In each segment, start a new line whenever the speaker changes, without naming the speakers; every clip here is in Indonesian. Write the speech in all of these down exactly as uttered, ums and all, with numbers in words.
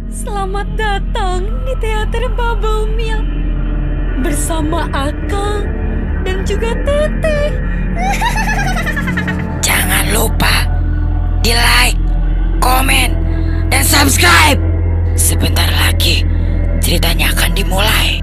Selamat datang di Teater Bubble Milk bersama Akang dan juga Teteh.
Jangan lupa di like, komen, dan subscribe. Sebentar lagi ceritanya akan dimulai.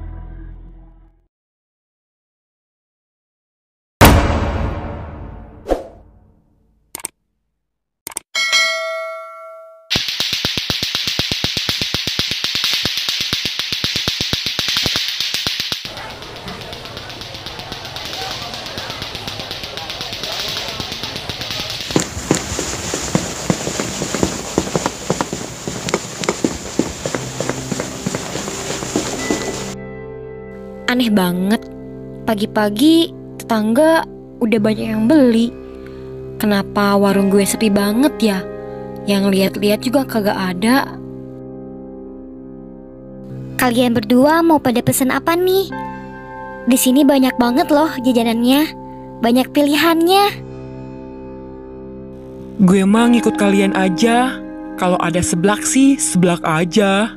Aneh banget, pagi-pagi tetangga udah banyak yang beli. Kenapa warung gue sepi banget ya? Yang lihat-lihat juga kagak ada.
Kalian berdua mau pada pesen apa nih? Di sini banyak banget loh jajanannya, banyak pilihannya.
Gue mah ngikut kalian aja. Kalau ada seblak sih, seblak aja.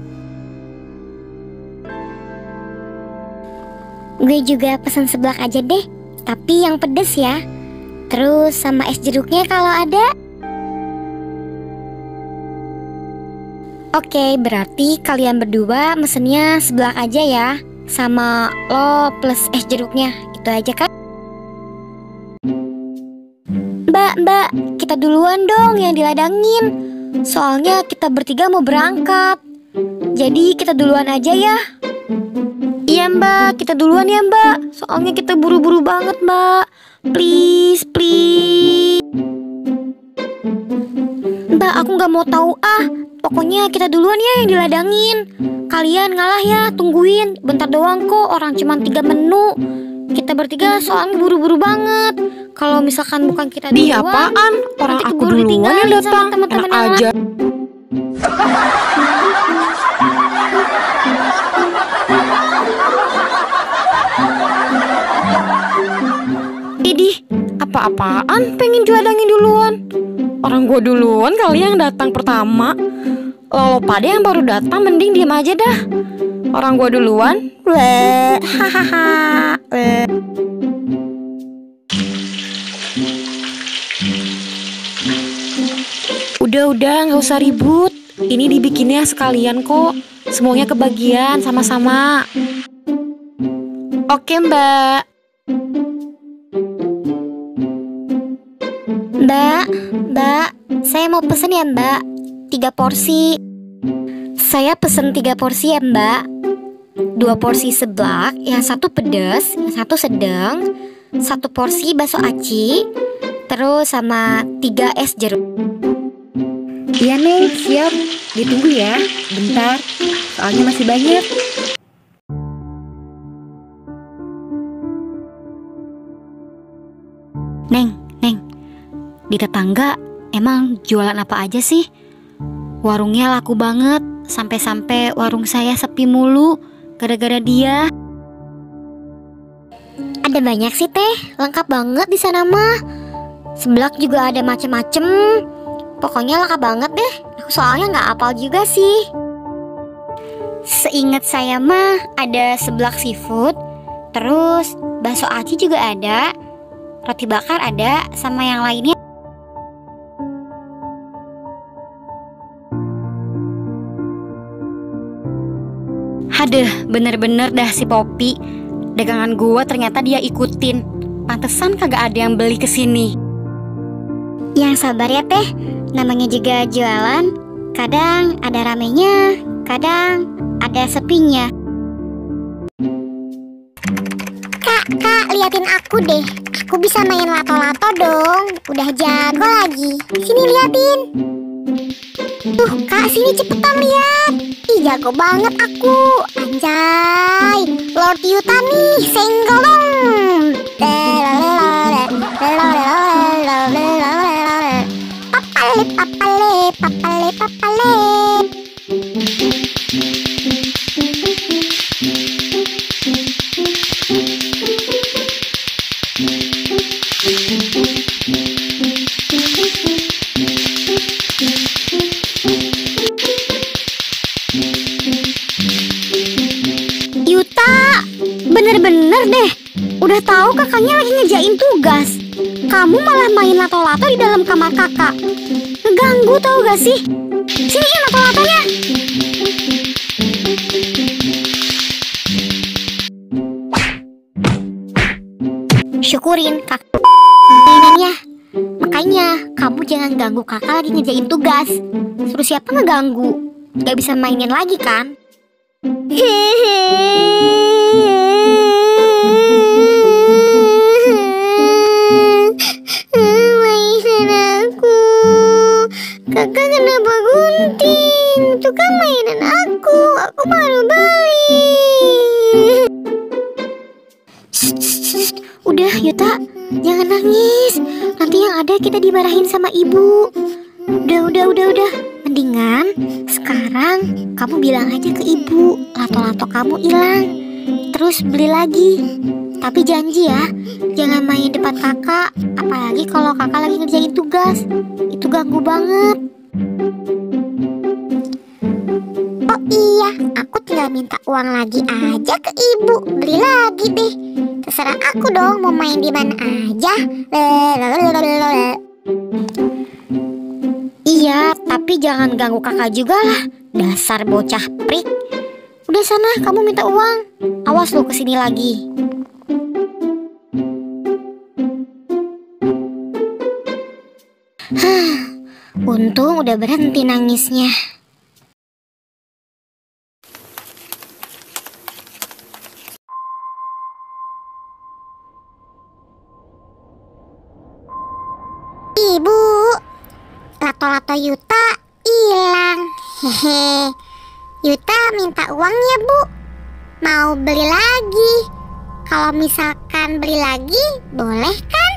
Gue juga pesen seblak aja deh, tapi yang pedes ya. Terus sama es jeruknya kalau ada. Oke, berarti kalian berdua mesennya seblak aja ya. Sama lo plus es jeruknya, itu aja kan? Mbak, mbak, kita duluan dong yang diladangin. Soalnya kita bertiga mau berangkat. Jadi kita duluan aja ya. Iya mbak, kita duluan ya mbak. Soalnya kita buru-buru banget mbak. Please, please. Mbak, aku gak mau tahu ah. Pokoknya kita duluan ya yang diladangin. Kalian ngalah ya, tungguin. Bentar doang kok, orang cuma tiga menu. Kita bertiga soalnya buru-buru banget. Kalau misalkan bukan kita duluan,
Di apaan? Orang
nanti
aku
keburu
duluan yang
ditinggalin sama
datang.
teman-teman
Enak
yang
aja.
Idih, apa-apaan pengen diladangin duluan? Orang gue duluan kali yang datang pertama. Lo pada yang baru datang mending diem aja dah. Orang gue duluan. Weh, hahaha. Weh. Udah-udah gak usah ribut. Ini dibikinnya sekalian kok. Semuanya kebagian sama-sama. Oke mbak.
Mbak, mbak, saya mau pesen ya mbak. Tiga porsi. Saya pesen tiga porsi ya mbak. Dua porsi seblak, yang satu pedas, yang satu sedang. Satu porsi bakso aci. Terus sama tiga es jeruk.
Iya Neng, siap. Ditunggu ya, bentar. Soalnya masih banyak.
Neng, Neng, di tetangga emang jualan apa aja sih? Warungnya laku banget, sampai-sampai warung saya sepi mulu gara-gara dia. Ada banyak sih teh, lengkap banget di sana mah. Seblak juga ada macem-macem. Pokoknya lengkap banget deh. Aku soalnya nggak hafal juga sih. Seingat saya mah ada seblak seafood, terus bakso aci juga ada, roti bakar ada, sama yang lainnya.
Hadeh, bener-bener dah si Poppy. Dagangan gua ternyata dia ikutin. Pantesan kagak ada yang beli kesini.
Yang sabar ya teh, namanya juga jualan. Kadang ada ramenya, kadang ada sepinya. Kak, kak, liatin aku deh. Aku bisa main lato-lato dong. Udah jago lagi. Sini liatin. Tuh kak, sini cepetan lihat. Ih, jago banget aku. Anjay, Lord Yuta nih, senggol dong. Papale, papale, papale, papale. bener deh. Udah tahu kakaknya lagi ngerjain tugas, kamu malah main lato-lato di dalam kamar kakak. Ngeganggu tau gak sih? Siniin lato-latonya. Syukurin kakak mainannya. Makanya kamu jangan ganggu kakak lagi ngerjain tugas. Suruh siapa ngeganggu? Gak bisa mainin lagi kan? Mainan aku. Kakak kenapa gunting? Itu kan mainan aku. Aku baru beli. Udah Yuta, jangan nangis. Nanti yang ada kita dimarahin sama ibu. Udah, udah, udah, udah. Mendingan sekarang kamu bilang aja ke ibu lato-lato kamu hilang, terus beli lagi. Tapi janji ya, jangan main depan kakak. Apalagi kalau kakak lagi ngerjain tugas. Itu ganggu banget. Oh iya, aku tinggal minta uang lagi aja ke ibu. Beli lagi deh. Terserah aku dong mau main di mana aja. Iya, tapi jangan ganggu kakak juga lah. Dasar bocah prik. Udah sana, kamu minta uang. Awas lo kesini lagi. Hah, untung udah berhenti nangisnya. Ibu, lato-lato Yuta hilang. Hehe. Yuta minta uangnya, Bu. Mau beli lagi. Kalau misalkan beli lagi, boleh kan?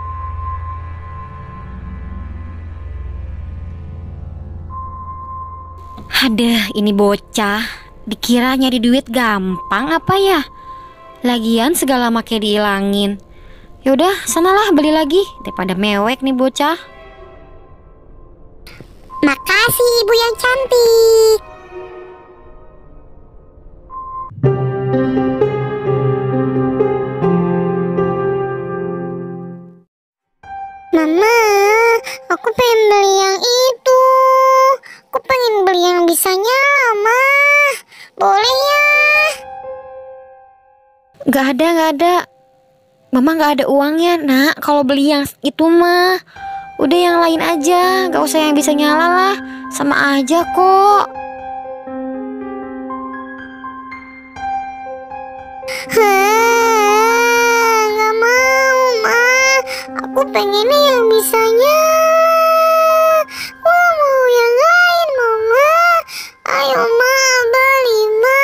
Aduh, ini bocah. Dikira nyari duit gampang apa ya? Lagian segala make diilangin. Yaudah, sanalah beli lagi daripada mewek nih bocah.
Makasih ibu yang cantik. Mama, aku pengen beli yang itu. Aku pengen beli yang bisa nyala, Ma. Boleh ya?
Gak ada, gak ada. Mama gak ada uangnya, nak. Kalau beli yang itu mah udah yang lain aja. Gak usah yang bisa nyala lah. Sama aja kok.
Hah, gak mau, Ma. Aku pengennya yang bisa nyala. Wah, mau yang lain, Mama. Ayo, Ma, beli, Ma.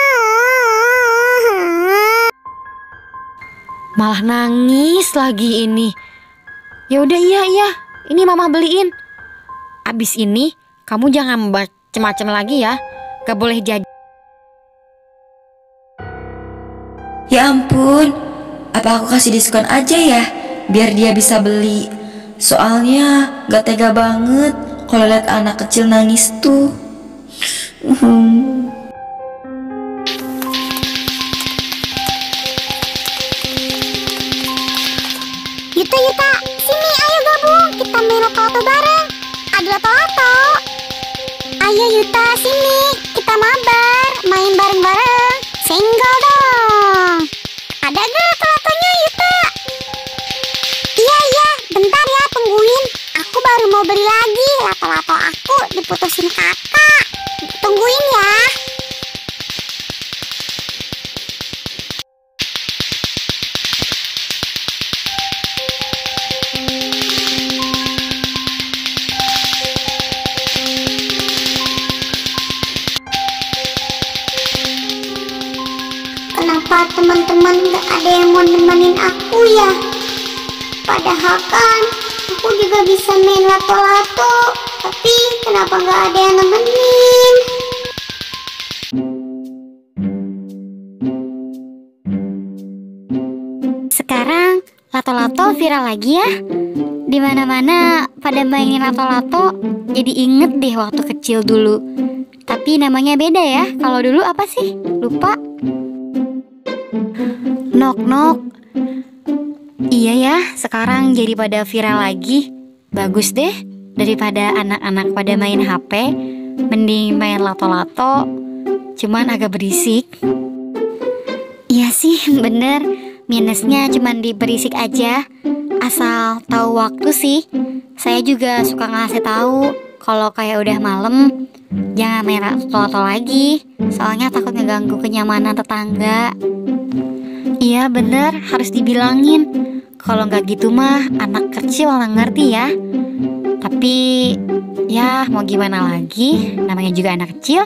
Malah nangis lagi ini. Ya udah, iya iya, ini mama beliin. Abis ini kamu jangan macem-macem lagi ya. Gak boleh jadi.
Ya ampun, apa aku kasih diskon aja ya, biar dia bisa beli. Soalnya gak tega banget kalau lihat anak kecil nangis tuh.
Yuta, Yuta, sini ayo gabung. Kita main lato-lato bareng. Ada lato-lato. Ayo Yuta, sini. Kita mabar, main bareng-bareng. Senggol dong. Ada gak lato-latonya, Yuta? Iya, iya, bentar ya, tungguin. Aku baru mau beli lagi. Lato-lato aku diputusin kakak. Tungguin ya. Kenapa teman-teman gak ada yang mau nemenin aku ya? Padahal kan aku juga bisa main lato-lato. Tapi kenapa gak ada yang nemenin? Sekarang lato-lato viral lagi ya. Dimana-mana pada mainin lato-lato. Jadi inget deh waktu kecil dulu. Tapi namanya beda ya. Kalau dulu apa sih? Lupa.
Nok nok. Iya ya, sekarang jadi pada viral lagi. Bagus deh, daripada anak-anak pada main H P, mending main lato-lato, cuman agak berisik. Iya sih, bener. Minusnya cuman di berisik aja. Asal tahu waktu sih. Saya juga suka ngasih tahu kalau kayak udah malam, jangan main lato-lato lagi. Soalnya takut ngeganggu kenyamanan tetangga. Iya bener, harus dibilangin. Kalau nggak gitu mah anak kecil nggak ngerti ya. Tapi ya mau gimana lagi, namanya juga anak kecil.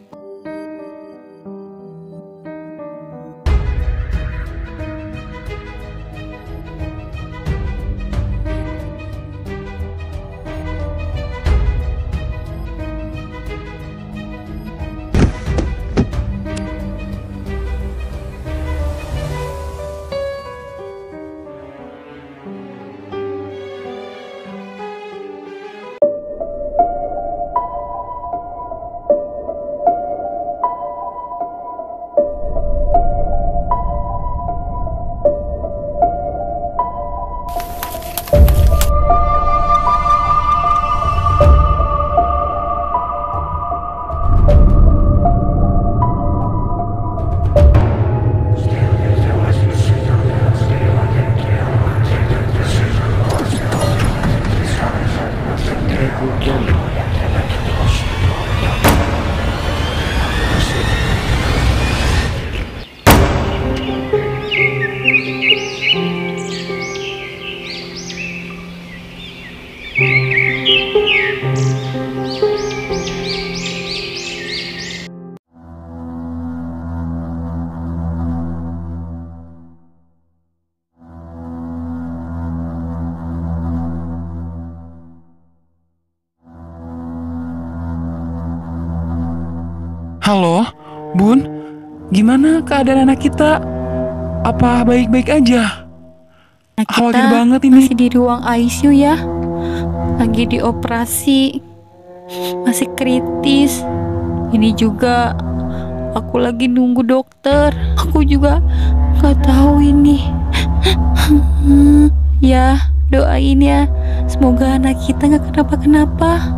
Halo, Bun, gimana keadaan anak kita? Apa baik-baik aja?
Anak
Khawatir
kita
banget ini.
masih di ruang I C U ya. Lagi dioperasi. Masih kritis. Ini juga aku lagi nunggu dokter. Aku juga gak tahu ini. Ya, doain ya. Semoga anak kita gak kenapa-kenapa.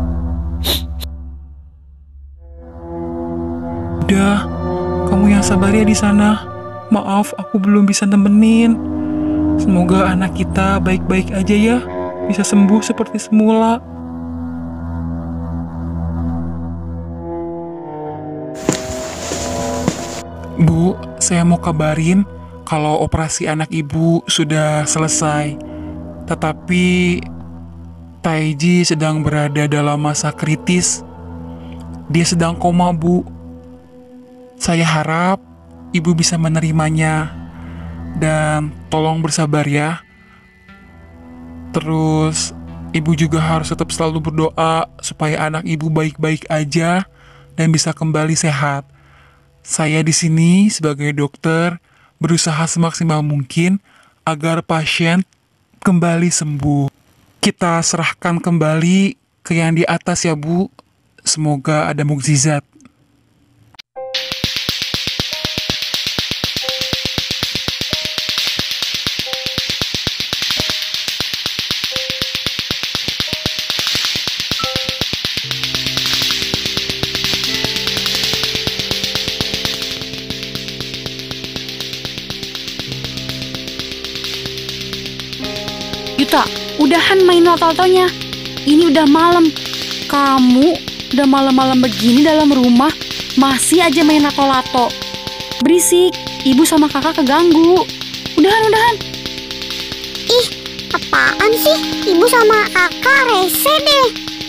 Udah, kamu yang sabar ya di sana. Maaf, aku belum bisa nemenin. Semoga anak kita baik-baik aja ya, bisa sembuh seperti semula. Bu, saya mau kabarin kalau operasi anak ibu sudah selesai. Tetapi Taiji sedang berada dalam masa kritis. Dia sedang koma, Bu. Saya harap ibu bisa menerimanya. Dan tolong bersabar ya. Terus ibu juga harus tetap selalu berdoa supaya anak ibu baik-baik aja dan bisa kembali sehat. Saya di sini sebagai dokter berusaha semaksimal mungkin agar pasien kembali sembuh. Kita serahkan kembali ke yang di atas ya Bu. Semoga ada mukjizat.
Yuta, udahan main lato-latonya. Ini udah malam. Kamu udah malam-malam begini dalam rumah masih aja main lato-lato. Berisik, ibu sama kakak keganggu. Udahan, udahan.
Ih, apaan sih? Ibu sama kakak rese deh.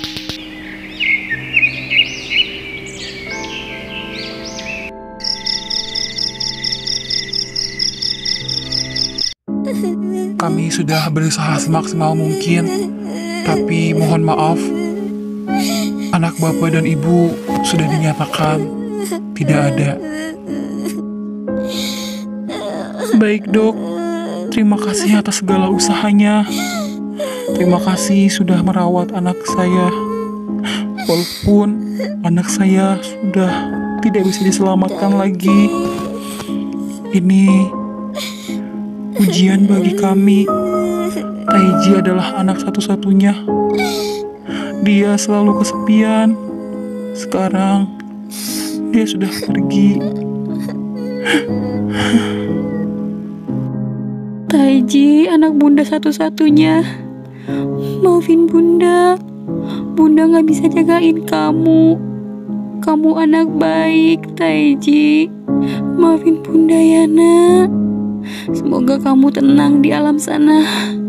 Kami sudah berusaha semaksimal mungkin, tapi mohon maaf, anak bapak dan ibu sudah dinyatakan tidak ada. Baik dok, terima kasih atas segala usahanya. Terima kasih sudah merawat anak saya. Walaupun anak saya sudah tidak bisa diselamatkan lagi. Ini ujian bagi kami. Taiji adalah anak satu-satunya. Dia selalu kesepian. Sekarang dia sudah pergi.
Taiji, anak bunda satu-satunya. Maafin bunda. Bunda gak bisa jagain kamu. Kamu anak baik, Taiji. Maafin bunda ya, nak. Semoga kamu tenang di alam sana.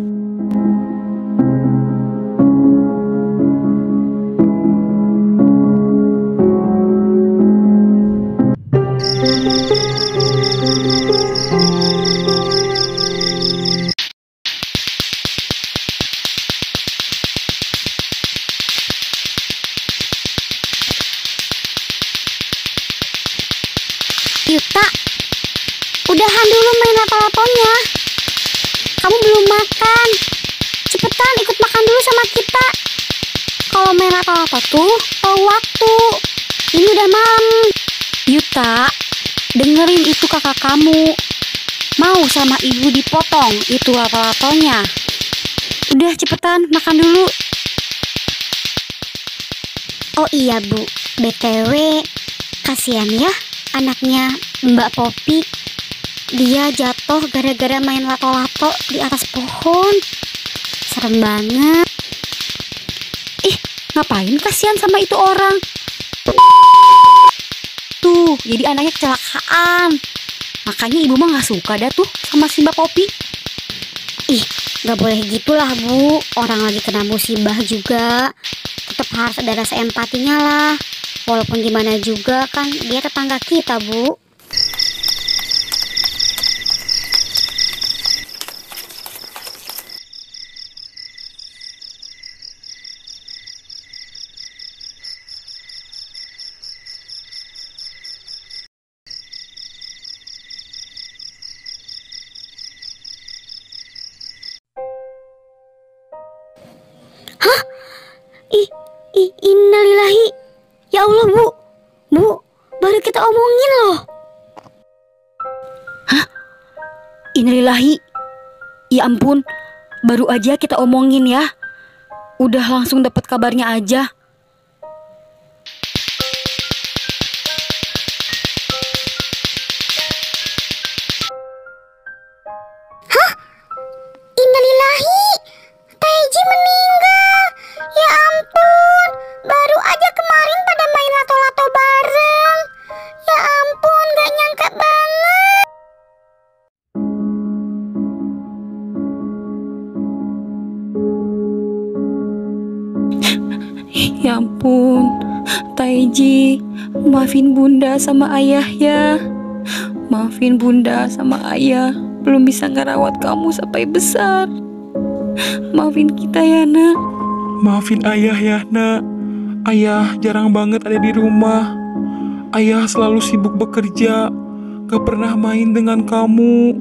Yuta, udahan dulu main lato-latonya. Kamu belum makan. Cepetan ikut makan dulu sama kita. Kalau main lato-lato tuh tahu waktu. Ini udah malam.
Yuta, dengerin itu kakak kamu. Mau sama ibu dipotong itu lato-latonya. Udah cepetan makan dulu.
Oh iya Bu, B T W kasihan ya anaknya Mbak Popi. Dia jatuh gara-gara main lato-lato di atas pohon. Serem banget.
Ih, ngapain kasihan sama itu orang? Tuh, jadi anaknya kecelakaan. Makanya ibu mah gak suka dah tuh sama si Mbak Popi.
Ih, gak boleh gitulah Bu. Orang lagi kena musibah juga. Tetap harus ada rasa empatinya lah. Walaupun gimana juga kan dia tetangga kita, Bu. Hah? Ih, ih, innalillahi. Ya Allah, Bu. Bu, baru kita omongin loh.
Hah? Innalillahi. Ya ampun, baru aja kita omongin ya. Udah langsung dapat kabarnya aja.
Hah? Innalillahi. Taiji meninggal. Ya ampun, baru aja kemarin pada main lato-lato bareng. Ya ampun, gak nyangka banget.
Ya ampun, Taiji, maafin bunda sama ayah ya. Maafin bunda sama ayah, belum bisa ngerawat kamu sampai besar. Maafin kita ya, nak.
Maafin ayah ya, nak. Ayah jarang banget ada di rumah. Ayah selalu sibuk bekerja, gak pernah main dengan kamu.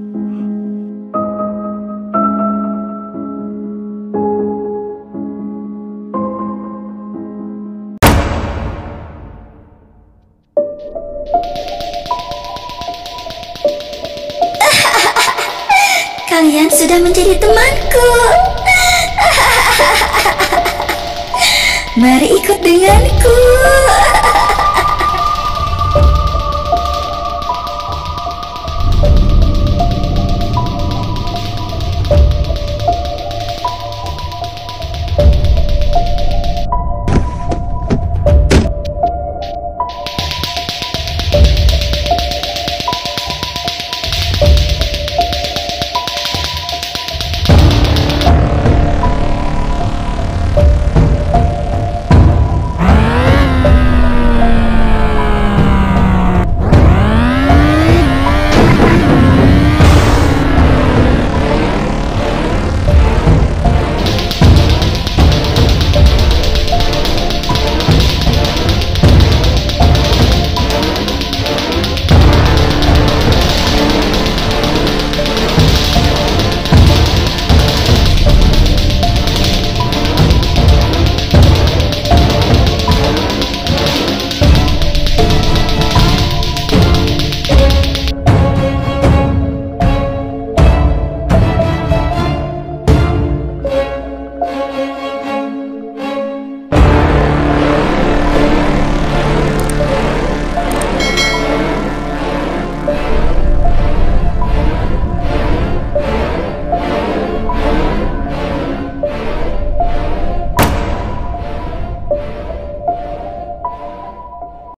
Kalian sudah menjadi temanku. Mari ikut denganku.